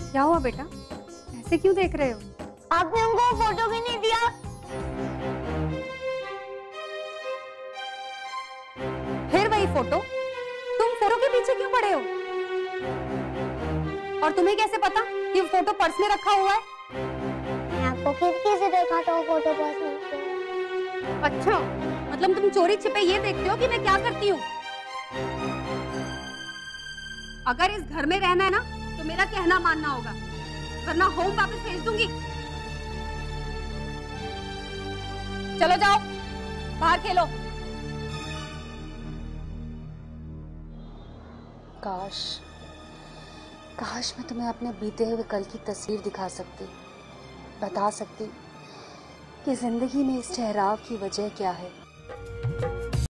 क्या हुआ बेटा, ऐसे क्यों देख रहे हो? आपने उनको फोटो भी नहीं दिया। फिर वही फोटो? तुम फोटो के पीछे क्यों पड़े हो? और तुम्हें कैसे पता कि वो फोटो पर्स में रखा हुआ है? मैं आपको खिड़की से देखा था वो फोटो पर्स में। अच्छा, मतलब तुम चोरी छिपे ये देखते हो कि मैं क्या करती हूँ? अगर इस घर में रहना है ना तो मेरा कहना मानना होगा, वरना होम वापस भेज दूंगी। चलो जाओ, बाहर खेलो। काश काश मैं तुम्हें अपने बीते हुए कल की तस्वीर दिखा सकती, बता सकती कि जिंदगी में इस ठहराव की वजह क्या है।